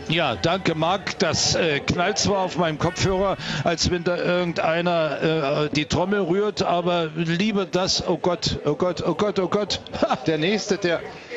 Ja, danke Marc. Das knallt zwar auf meinem Kopfhörer, als wenn da irgendeiner die Trommel rührt, aber lieber das, oh Gott, oh Gott, oh Gott, oh Gott. Der nächste, der